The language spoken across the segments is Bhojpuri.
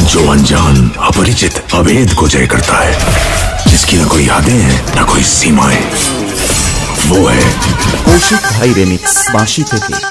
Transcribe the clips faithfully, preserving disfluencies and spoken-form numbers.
जो अनजान, अपरिचित, अभेद को जय करता है, जिसकी न कोई यादें हैं न कोई सीमाएं, वो है कौशिक भाई रेमिक्स बाशी থেকে।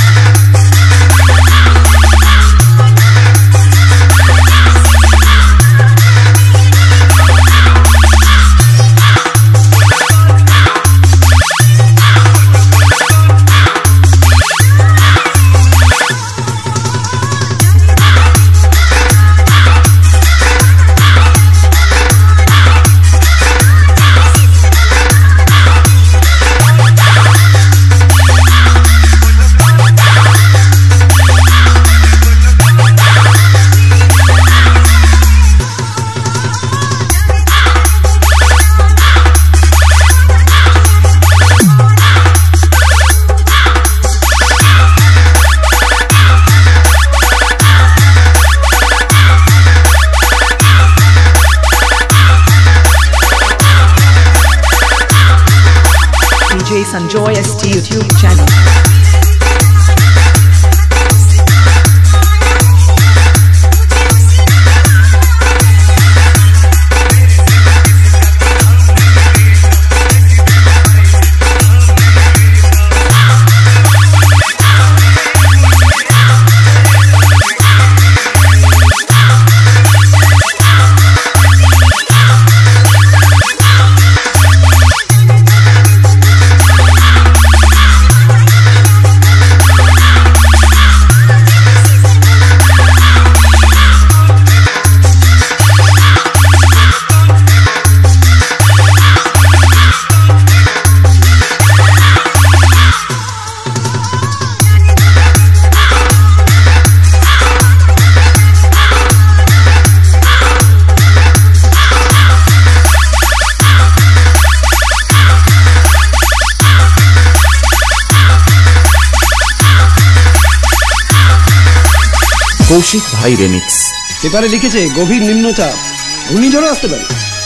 Enjoy S T YouTube channel. Kaushik ভাই রেমিক্স। পেপারে লিখেছে গভীর নিম্নচাপ, ঘূর্ণিঝড় আসতে পারে।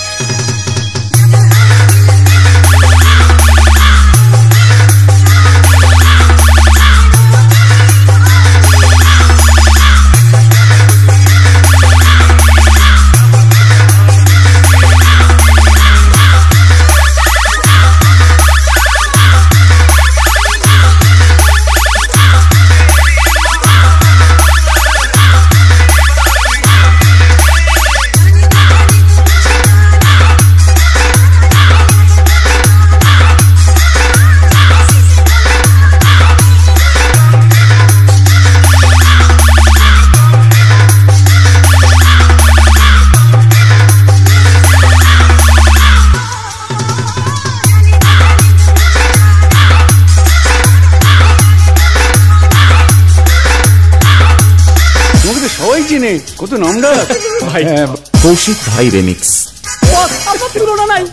কত নামটা ভাই। কৌশিক ভাই রেমিক্স। তুলনা নাই।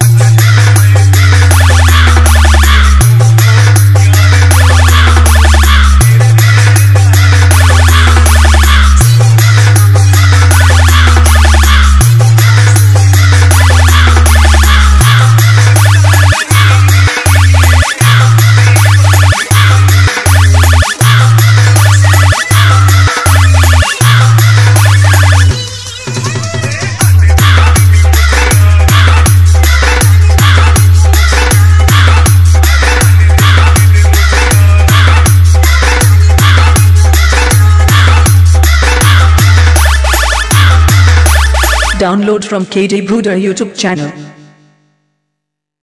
Download from K D Bruda YouTube channel.